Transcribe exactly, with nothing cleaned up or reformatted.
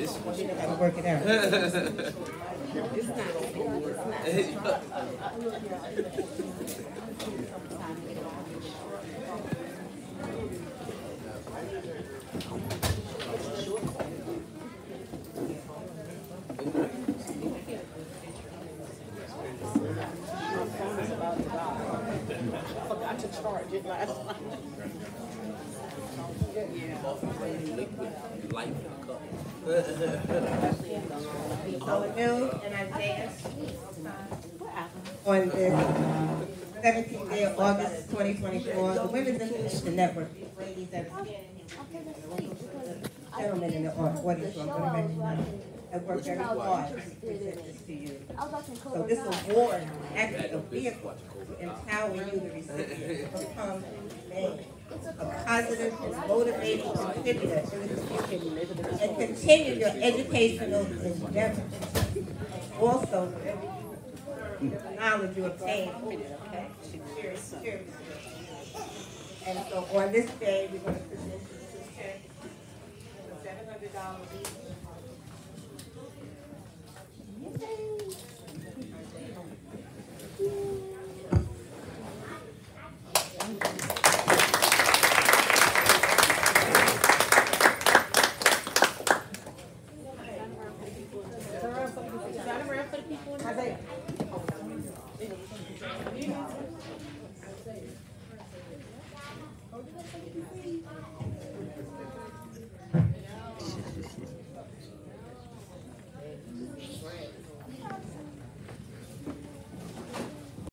We don't gotta work it out. It's not. It's not. I forgot to charge it last night. So new and Isaiah on the seventeenth day of August twenty twenty-four, the Women's Information Network, these ladies that gentlemen in the audience, I'm going to recognize, have worked very hard to present this to you. So this award is actually a vehicle to empower you, the recipient, to become a positive and motivating contributor in the community and continue your educational endeavor. Also, the knowledge you obtain, okay? And so on this day, we're going to present you two checks for seven hundred dollars each.